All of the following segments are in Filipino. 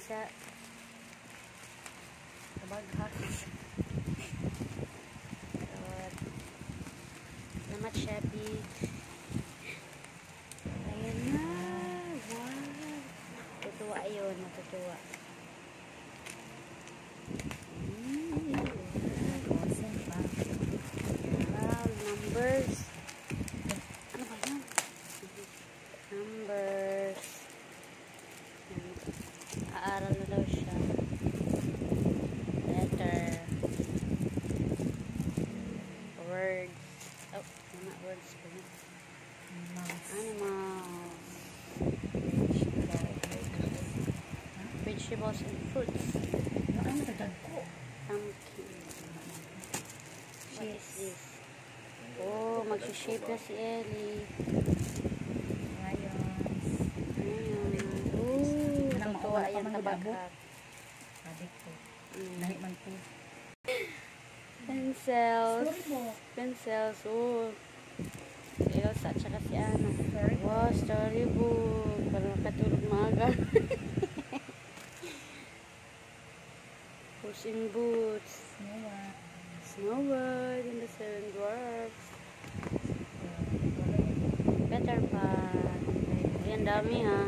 sa baghak. Salamat, Shopee. Ayan na. Wow. Natutuwa yun. Natutuwa. Wow. Numbers. Ano ba yan? Numbers. Aaral na daw siya. Letter. Words. Oh, not words. Animals. Vegetables and fruits. Pumpkin. What is this? Oh, mag-shape na si Ellie. Natutuwa yan kabaghak. Pencils. Pencils. Oh. Elsa at saka si Ana. Wow, storybook. Para makatulog maaga. Puss in Boots. Snow White and the Seven Dwarfs. Peter Pan. Ayan, dami ha.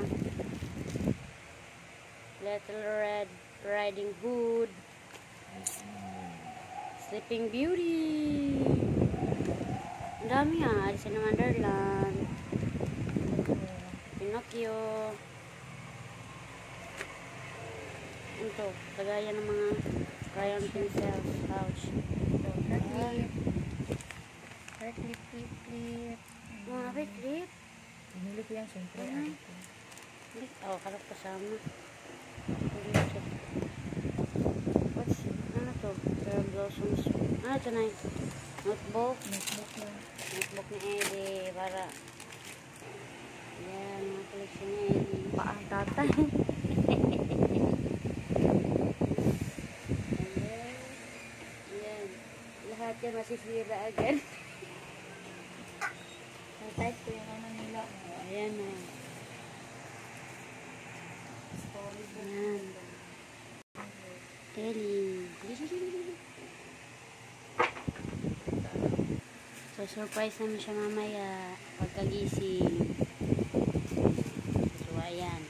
Little Red Riding Hood. Sleeping Beauty. Ang dami ha. Alice in Wonderland. Pinocchio. Ito, lagayan ng mga crayon pencils. Pouch. Hair clip. Mga clip. Pinili ko yan, siyempre. Oh, kalap kasama. What's, ano to? Cherry blossoms. Ano ito na yun? Notebook. Notebook ni Ellie. Para, yan, mga collection ni Ellie. Paang tatay. Yan. Lahat yan masisira agad. Type ko yung ano nila. Ayan na. Ayan. Ellie. So, surprise naman siya mamaya pagkagising. So, ayan.